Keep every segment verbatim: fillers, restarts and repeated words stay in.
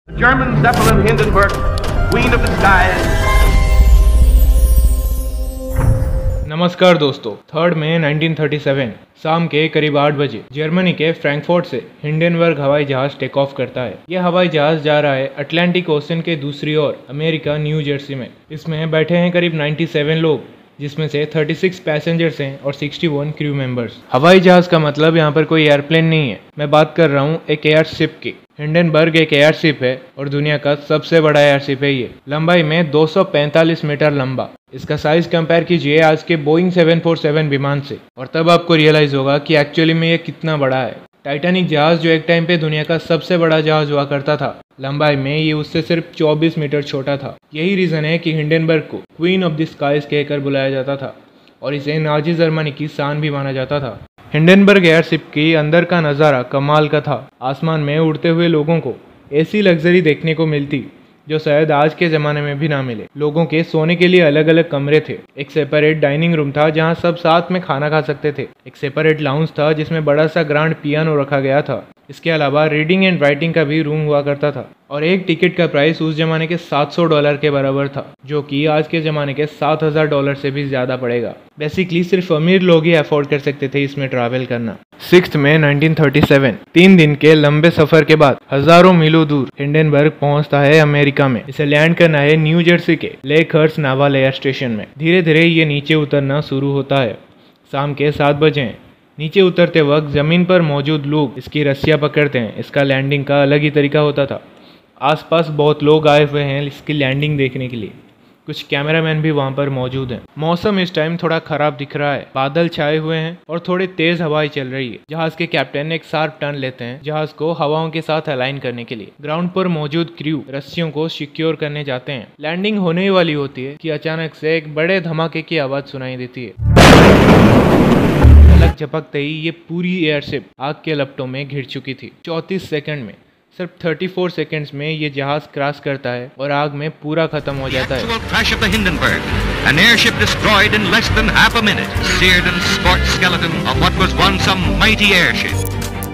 German Zeppelin Hindenburg, Queen of the Skies. नमस्कार दोस्तों, third May nineteen thirty seven शाम के करीब आठ बजे जर्मनी के फ्रैंकफर्ट से हिंडनबर्ग हवाई जहाज टेक ऑफ करता है। यह हवाई जहाज जा रहा है अटलांटिक ओशन के दूसरी ओर अमेरिका न्यू जर्सी में। इसमें बैठे हैं करीब सत्तानवे लोग, जिसमें से छत्तीस पैसेंजर्स हैं और इकसठ क्रू मेंबर्स। हवाई जहाज का मतलब यहाँ पर कोई एयरप्लेन नहीं है, मैं बात कर रहा हूँ एक एयरशिप की। हिंडनबर्ग एक एयरशिप है और दुनिया का सबसे बड़ा एयरशिप है ये। लंबाई में दो सौ पैंतालीस मीटर लंबा। इसका साइज कंपेयर कीजिए आज के बोइंग सेवन फोर सेवन विमान से और तब आपको रियलाइज होगा कि एक्चुअली में ये कितना बड़ा है। टाइटैनिक जहाज जो एक टाइम पे दुनिया का सबसे बड़ा जहाज हुआ करता था, लंबाई में ये उससे सिर्फ चौबीस मीटर छोटा था। यही रीजन है कि हिंडनबर्ग को क्वीन ऑफ द स्काईज कहकर बुलाया जाता था और इसे नाजी जर्मनी की शान भी माना जाता था। हिंडनबर्ग एयरशिप की अंदर का नज़ारा कमाल का था। आसमान में उड़ते हुए लोगों को ऐसी लग्जरी देखने को मिलती जो शायद आज के ज़माने में भी ना मिले। लोगों के सोने के लिए अलग अलग कमरे थे। एक सेपरेट डाइनिंग रूम था जहां सब साथ में खाना खा सकते थे। एक सेपरेट लाउंज था जिसमें बड़ा सा ग्रैंड पियानो रखा गया था। इसके अलावा रीडिंग एंड राइटिंग का भी रूम हुआ करता था और एक टिकट का प्राइस उस जमाने के सात सौ डॉलर के बराबर था, जो कि आज के ज़माने के सात हज़ार डॉलर से भी ज़्यादा पड़ेगा। बेसिकली सिर्फ अमीर लोग ही अफोर्ड कर सकते थे इसमें ट्रैवल करना। Sixth May nineteen thirty seven, तीन दिन के लंबे सफर के बाद हजारों मीलों दूर हिंडनबर्ग पहुंचता है अमेरिका में। इसे लैंड करना है न्यू जर्सी के Lakehurst naval air station में। धीरे धीरे ये नीचे उतरना शुरू होता है। शाम के सात बजे नीचे उतरते वक्त जमीन पर मौजूद लोग इसकी रस्सियां पकड़ते हैं। इसका लैंडिंग का अलग ही तरीका होता था। आसपास बहुत लोग आए हुए हैं इसकी लैंडिंग देखने के लिए। कुछ कैमरामैन भी वहां पर मौजूद हैं। मौसम इस टाइम थोड़ा खराब दिख रहा है, बादल छाए हुए हैं और थोड़ी तेज हवाएं चल रही है। जहाज के कैप्टन एक शार्प टर्न लेते हैं जहाज को हवाओं के साथ अलाइन करने के लिए। ग्राउंड पर मौजूद क्रू रस्सियों को सिक्योर करने जाते हैं। लैंडिंग होने ही वाली होती है कि अचानक से एक बड़े धमाके की आवाज सुनाई देती है। पलक झपकते ही ये पूरी एयरशिप आग के लपटों में घिर चुकी थी। चौंतीस सेकंड में, सिर्फ चौंतीस सेकंड्स में ये जहाज क्रॉस करता है और आग में पूरा खत्म हो जाता है। Crash of the Hindenburg, an airship destroyed in less than half a minute, seared and scorched skeleton of what was once a mighty airship.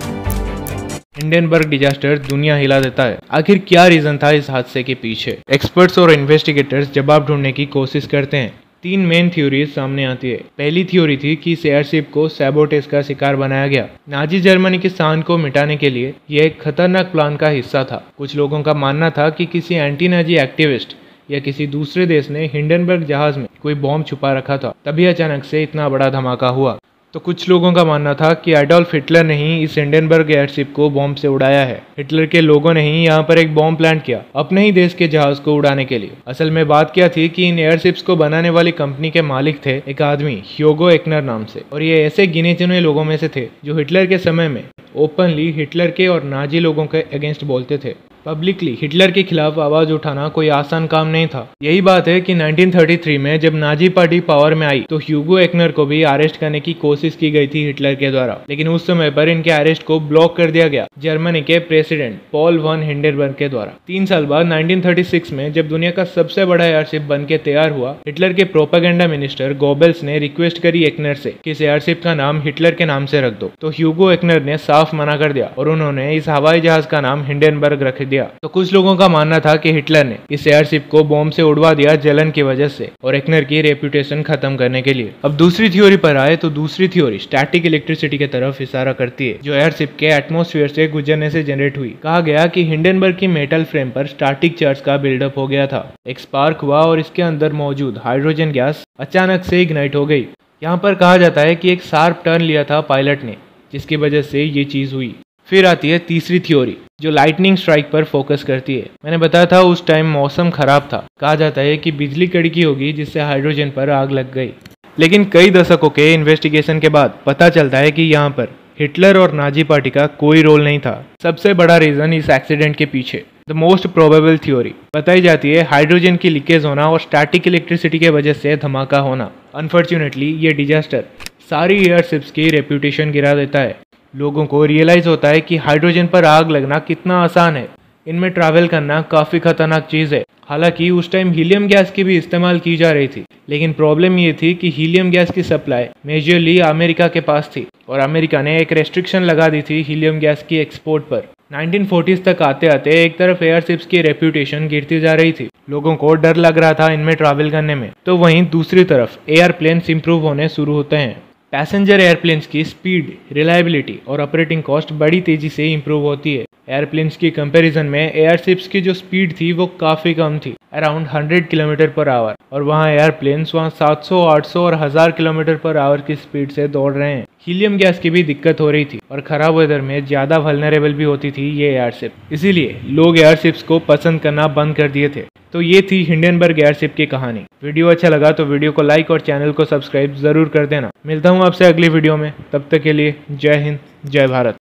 Hindenburg disaster दुनिया हिला देता है। आखिर क्या रीजन था इस हादसे के पीछे? एक्सपर्ट्स और इन्वेस्टिगेटर्स जवाब ढूंढने की कोशिश करते हैं। तीन मेन थ्योरीज सामने आती है। पहली थ्योरी थी कि इस एयरशिप को सैबोटेज का शिकार बनाया गया। नाजी जर्मनी की शान को मिटाने के लिए यह एक खतरनाक प्लान का हिस्सा था। कुछ लोगों का मानना था कि किसी एंटी नाजी एक्टिविस्ट या किसी दूसरे देश ने हिंडनबर्ग जहाज में कोई बॉम्ब छुपा रखा था, तभी अचानक से इतना बड़ा धमाका हुआ। तो कुछ लोगों का मानना था कि एडोल्फ हिटलर ने ही इस हिंडनबर्ग एयरशिप को बॉम्ब से उड़ाया है। हिटलर के लोगों ने ही यहाँ पर एक बॉम्ब प्लांट किया अपने ही देश के जहाज को उड़ाने के लिए। असल में बात क्या थी कि इन एयरशिप्स को बनाने वाली कंपनी के मालिक थे एक आदमी ह्यूगो एक्नर नाम से, और ये ऐसे गिने चुने लोगों में से थे जो हिटलर के समय में ओपनली हिटलर के और नाजी लोगों के अगेंस्ट बोलते थे। पब्लिकली हिटलर के खिलाफ आवाज उठाना कोई आसान काम नहीं था। यही बात है कि नाइनटीन थर्टी थ्री में जब नाजी पार्टी पावर में आई तो ह्यूगो एक्नर को भी अरेस्ट करने की कोशिश की गई थी हिटलर के द्वारा, लेकिन उस समय पर इनके अरेस्ट को ब्लॉक कर दिया गया जर्मनी के प्रेसिडेंट पॉल वन हिंडनबर्ग के द्वारा। तीन साल बाद नाइनटीन थर्टी सिक्स में जब दुनिया का सबसे बड़ा एयरशिप बन के तैयार हुआ, हिटलर के प्रोपेगेंडा मिनिस्टर गोबेल्स ने रिक्वेस्ट करी एक्नर से कि इस एयरशिप का नाम हिटलर के नाम से रख दो, तो ह्यूगो एक्नर ने साफ मना कर दिया और उन्होंने इस हवाई जहाज का नाम हिंडनबर्ग रख दिया। तो कुछ लोगों का मानना था कि हिटलर ने इस एयरशिप को बॉम्ब से उड़वा दिया जलन की वजह से और एक्नर की रेपुटेशन खत्म करने के लिए। अब दूसरी थ्योरी पर आए तो दूसरी थ्योरी स्टैटिक इलेक्ट्रिसिटी की तरफ इशारा करती है, जो एयरशिप के एटमॉस्फेयर से गुजरने से जनरेट हुई। कहा गया कि हिंडनबर्ग की मेटल फ्रेम पर स्टैटिक चार्ज का बिल्डअप हो गया था। एक स्पार्क हुआ और इसके अंदर मौजूद हाइड्रोजन गैस अचानक से इग्नाइट हो गई। यहाँ पर कहा जाता है कि एक शार्प टर्न लिया था पायलट ने, जिसकी वजह से ये चीज हुई। फिर आती है तीसरी थ्योरी जो लाइटनिंग स्ट्राइक पर फोकस करती है। मैंने बताया था उस टाइम मौसम खराब था। कहा जाता है कि बिजली कड़की होगी जिससे हाइड्रोजन पर आग लग गई। लेकिन कई दशकों के इन्वेस्टिगेशन के बाद पता चलता है कि यहाँ पर हिटलर और नाजी पार्टी का कोई रोल नहीं था। सबसे बड़ा रीजन इस एक्सीडेंट के पीछे, द मोस्ट प्रोबेबल थ्योरी बताई जाती है हाइड्रोजन की लीकेज होना और स्टैटिक इलेक्ट्रिसिटी के वजह से धमाका होना। अनफॉर्चुनेटली ये डिजास्टर सारी एयरशिप्स की रेप्यूटेशन गिरा देता है। लोगों को रियलाइज होता है कि हाइड्रोजन पर आग लगना कितना आसान है, इनमें ट्रैवल करना काफ़ी खतरनाक चीज़ है। हालांकि उस टाइम हीलियम गैस की भी इस्तेमाल की जा रही थी, लेकिन प्रॉब्लम ये थी कि हीलियम गैस की सप्लाई मेजरली अमेरिका के पास थी और अमेरिका ने एक रेस्ट्रिक्शन लगा दी थी हीलियम गैस की एक्सपोर्ट पर। नाइनटीन फोर्टीज़ तक आते आते एक तरफ एयरशिप्स की रेप्यूटेशन गिरती जा रही थी, लोगों को डर लग रहा था इनमें ट्रैवल करने में, तो वहीं दूसरी तरफ एयरप्लेन्स इंप्रूव होने शुरू होते हैं। पैसेंजर एयरप्लेन्स की स्पीड, रिलायबिलिटी और ऑपरेटिंग कॉस्ट बड़ी तेजी से इंप्रूव होती है। एयरप्लेन्स की कंपैरिजन में एयरशिप्स की जो स्पीड थी वो काफ़ी कम थी, around hundred kilometre per hour, और वहाँ एयरप्लेन्स वहाँ सात सौ, आठ सौ और हज़ार किलोमीटर पर आवर की स्पीड से दौड़ रहे हैं। हीलियम गैस की भी दिक्कत हो रही थी और खराब वेदर में ज़्यादा वल्नरेबल भी होती थी ये एयरशिप, इसीलिए लोग एयरशिप्स को पसंद करना बंद कर दिए थे। तो ये थी हिंडनबर्ग एयरशिप की कहानी। वीडियो अच्छा लगा तो वीडियो को लाइक और चैनल को सब्सक्राइब ज़रूर कर देना। मिलता हूँ आपसे अगली वीडियो में, तब तक के लिए जय हिंद, जय भारत।